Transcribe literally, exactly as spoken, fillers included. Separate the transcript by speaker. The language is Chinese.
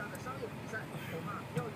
Speaker 1: 家的商业比赛，恐怕要。